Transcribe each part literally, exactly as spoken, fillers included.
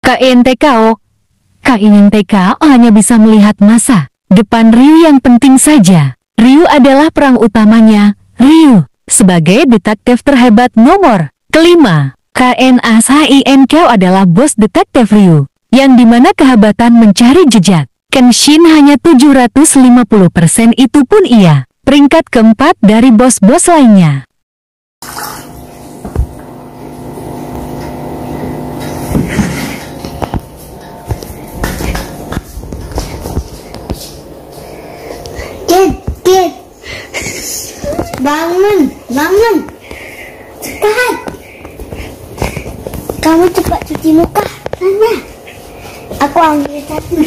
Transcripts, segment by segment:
K I N T K O. K I N T K O hanya bisa melihat masa depan Ryu yang penting saja. Ryu adalah perang utamanya. Ryu sebagai detektif terhebat nomor kelima. K N A S H I N K O adalah bos detektif Ryu, yang dimana kehebatan mencari jejak Kenshin hanya tujuh ratus lima puluh persen, itu pun ia peringkat keempat dari bos-bos lainnya. Kid, Kid, bangun, bangun, cepat. Kamu cepat cuci muka, sana. Aku ambil satu.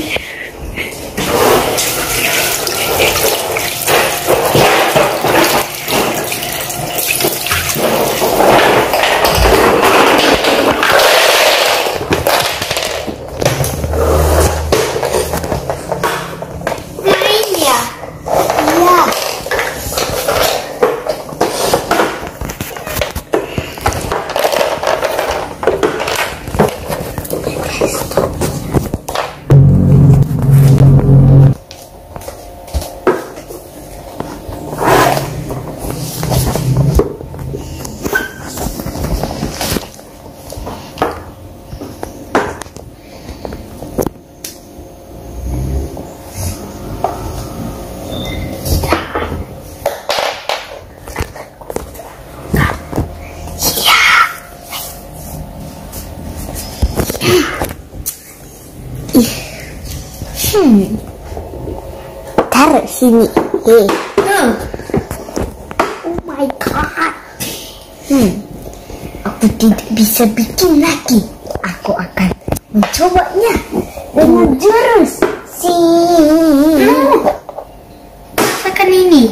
Hmm. Taruh sini. Hey. Hmm. Oh my god. Hmm. Aku tidak bisa bikin lagi. Aku akan mencobanya dengan jurus si. Hmm. Rasakan ini.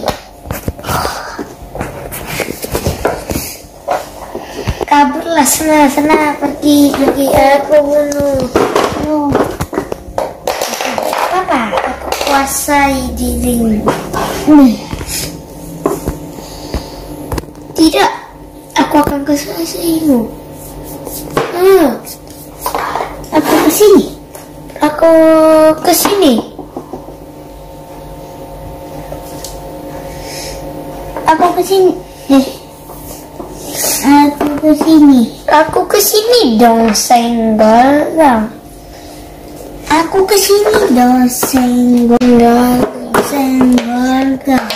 Kaburlah sana sana, pergi pergi aku bunuh. Oh. Apa? Aku kuasai dirimu. Hmm. Tidak, aku akan kuasaimu. Hmm. Aku ke sini. Aku ke sini. Aku ke sini. Eh. Aku ke sini. Aku ke sini dong, senggol dong. Aku ke sini dong, senggol, senggol dong.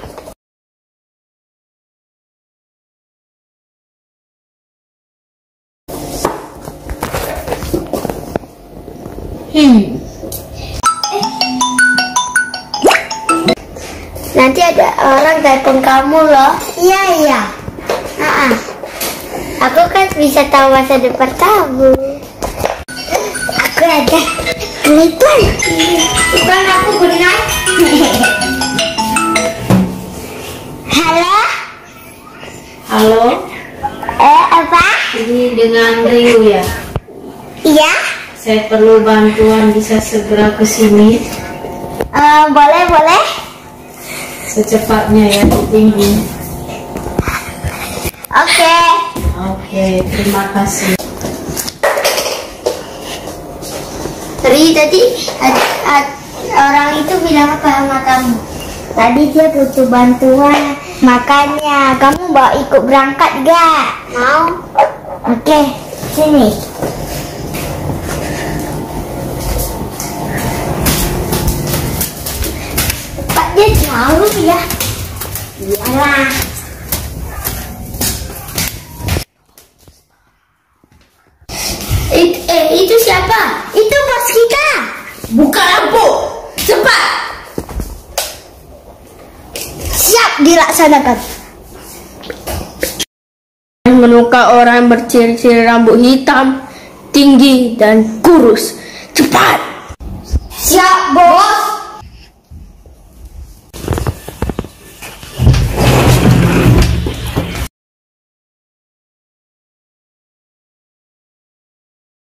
Hmm. Nanti ada orang telepon kamu loh. Iya iya. Ah, aku kan bisa tahu masa depan kamu. Aku ada telepon. Bukan aku benar. Halo. Halo. Eh apa? Ini dengan Ryu ya? Iya. Saya perlu bantuan, bisa segera ke sini? Uh, boleh boleh. Secepatnya ya, tinggi. Oke. Okay. Oke, terima kasih. Tadi tadi ad, ad, orang itu bilang apa sama kamu? Tadi dia butuh bantuan, makanya kamu mau ikut berangkat gak? Mau? Oke, okay, sini. Pak, dia jauh ya? Iyalah. It, eh, itu siapa? Itu bos kita. Buka lampu, cepat. Siap dilaksanakan. Menuka orang berciri-ciri rambut hitam, tinggi dan kurus. Cepat.